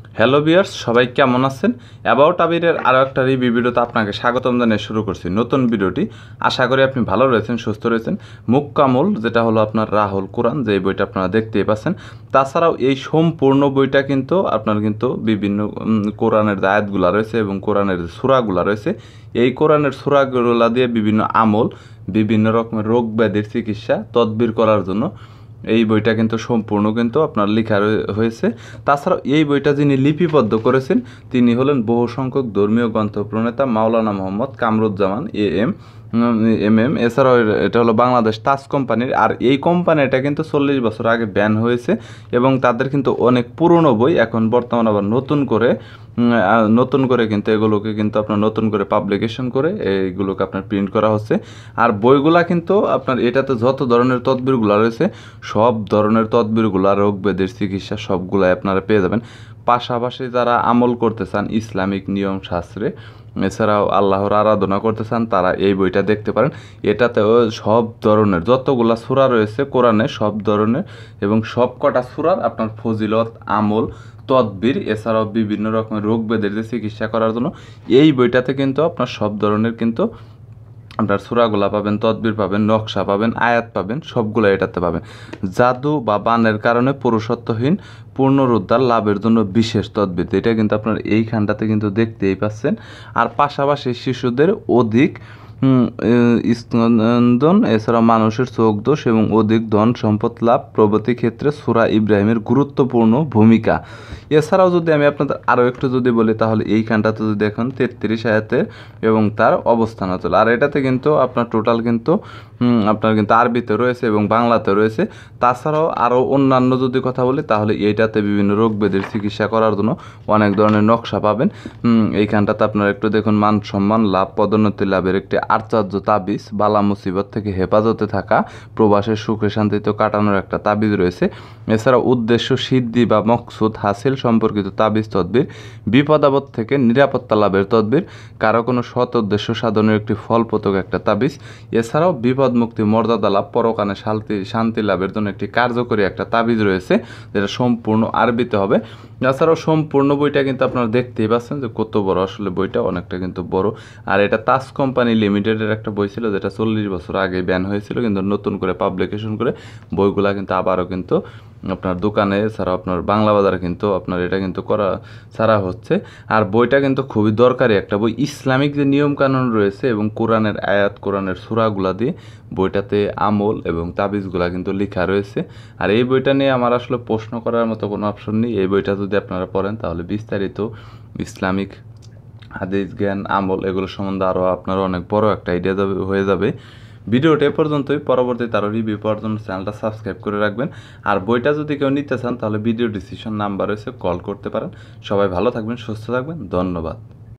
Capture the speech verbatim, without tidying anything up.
Hello viewers, সবাই কেমন আছেন? অ্যাবাউট আবিরের আরও একটা রিভিউ ভিডিওতে আপনাকে স্বাগতম জানিয়ে শুরু করছি নতুন ভিডিওটি। আশা করি আপনি ভালো রয়েছেন, সুস্থ রয়েছেন। মুক্কামুল, যেটা হলো আপনার রাহুল কোরআন, যে বইটা আপনারা দেখতেই পাচ্ছেন। তাছাড়াও এই সম্পূর্ণ বইটা কিন্তু আপনার কিন্তু বিভিন্ন কোরআনের যে আয়াতগুলো রয়েছে এবং কোরআনের যে সূরাগুলো রয়েছে, এই কোরআনের সূরাগুলো দিয়ে বিভিন্ন আমল, বিভিন্ন রকমের রোগ ব্যাধির চিকিৎসা তদবির করার জন্য এই বইটা কিন্তু সম্পূর্ণ কিন্তু আপনার লেখা হয়েছে। তাছাড়াও এই বইটা যিনি লিপিবদ্ধ করেছেন তিনি হলেন বহু সংখ্যক ধর্মীয় গ্রন্থ প্রণেতা মাওলানা মোহাম্মদ কামরুজ্জামান এ এম এম এম এছাড়াও এটা হলো বাংলাদেশ তাজ কোম্পানির। আর এই কোম্পানিটা কিন্তু চল্লিশ বছর আগে ব্যান হয়েছে এবং তাদের কিন্তু অনেক পুরনো বই এখন বর্তমানে আবার নতুন করে নতুন করে কিন্তু এগুলোকে কিন্তু আপনার নতুন করে পাবলিকেশন করে এইগুলোকে আপনার প্রিন্ট করা হচ্ছে। আর বইগুলা কিন্তু আপনার এটাতে যত ধরনের তদবিরগুলো রয়েছে সব ধরনের তদবিরগুলা, রোগ ব্যাধির চিকিৎসা সবগুলাই আপনারা পেয়ে যাবেন। পাশাপাশি যারা আমল করতে চান ইসলামিক নিয়ম শাস্ত্রে, এছাড়াও আল্লাহর আরাধনা করতে চান, তারা এই বইটা দেখতে পারেন। এটাতেও সব ধরনের যতগুলা সূরা রয়েছে কোরআনে, সব ধরনের এবং সব কটা সূরার আপনার ফজিলত, আমল, তদবির, এছাড়াও বিভিন্ন রকমের রোগ ব্যাধির চিকিৎসা করার জন্য এই বইটাতে কিন্তু আপনার সব ধরনের কিন্তু আপনার সূরাগুলা পাবেন, তদবির পাবেন, নকশা পাবেন, আয়াত পাবেন, সবগুলো এটাতে পাবেন। জাদু বা বানের কারণে পুরুষত্বহীন পুনরুদ্ধার লাভের জন্য বিশেষ তদবির, এটা কিন্তু আপনার এইখানটাতে কিন্তু দেখতেই পাচ্ছেন। আর পাশাপাশি শিশুদের অধিক স্পন্দন, এছাড়া মানুষের চোখ দোষ এবং অধিক ধন সম্পদ লাভ প্রভৃতি ক্ষেত্রে সূরা ইব্রাহিমের গুরুত্বপূর্ণ ভূমিকা। এছাড়াও যদি আমি আপনাদের আরও একটু যদি বলি তাহলে এইখানটাতে যদি দেখুন তেত্রিশ আয়াতের এবং তার অবস্থান অচল। আর এটাতে কিন্তু আপনার টোটাল কিন্তু আপনার কিন্তু আরবিতে রয়েছে এবং বাংলাতে রয়েছে। তাছাড়াও আরও অন্যান্য যদি কথা বলি তাহলে এইটাতে বিভিন্ন রোগ ব্যাধির চিকিৎসা করার জন্য অনেক ধরনের নকশা পাবেন। এইখানটাতে আপনারা একটু দেখুন, মান সম্মান লাভ, পদোন্নতি লাভের একটি আশ্চর্য তাবিজ, বালা মুসিবত থেকে হেফাজতে থাকা, প্রবাসের সুখে শান্তিতে কাটানোর একটা তাবিজ রয়েছে। এছাড়া উদ্দেশ্য সিদ্ধি বা মকসুদ হাসিল সম্পর্কিত তাবিজ তদবির, বিপদাবদ থেকে নিরাপত্তা লাভের তদবির, কারো কোনো সৎ উদ্দেশ্য সাধনের একটি ফলপ্রদ একটা তাবিজ। এছাড়াও বিপদ মুক্তি, মর্যাদা লাভ, পরকানে শান্তি শান্তি লাভের জন্য একটি কার্যকরী একটা তাবিজ রয়েছে, যেটা সম্পূর্ণ আরবিতে হবে। এছাড়াও সম্পূর্ণ বইটা কিন্তু আপনারা দেখতেই পাচ্ছেন যে কত বড়, আসলে বইটা অনেকটা কিন্তু বড়। আর এটা তাজ কোম্পানি লিমিটেডের একটা বই ছিল, যেটা চল্লিশ বছর আগে ব্যান হয়েছিল, কিন্তু নতুন করে পাবলিকেশন করে বইগুলা কিন্তু আবারও কিন্তু আপনার দোকানে ছাড়া আপনার বাংলা বাজারে কিন্তু আপনার এটা কিন্তু করা ছাড়া হচ্ছে। আর বইটা কিন্তু খুবই দরকারি একটা বই। ইসলামিক যে নিয়মকানুন রয়েছে এবং কোরআনের আয়াত, কোরআনের সূরাগুলা দিয়ে বইটাতে আমল এবং তাবিজগুলা কিন্তু লেখা রয়েছে। আর এই বইটা নিয়ে আমার আসলে প্রশ্ন করার মতো কোনো অপশন নেই। এই বইটা যদি আপনারা পড়েন তাহলে বিস্তারিত ইসলামিক হাদিস জ্ঞান, আমল এগুলো সম্বন্ধে আরও আপনার অনেক বড় একটা আইডিয়া যাবে হয়ে যাবে। ভিডিওটা এ পর্যন্তই। পরবর্তীতে আরও রিভিউ পাওয়ার জন্য চ্যানেলটা সাবস্ক্রাইব করে রাখবেন। আর বইটা যদি কেউ নিতে চান তাহলে ভিডিও ডিসক্রিপশন নাম্বার রয়েছে, কল করতে পারেন। সবাই ভালো থাকবেন, সুস্থ থাকবেন, ধন্যবাদ।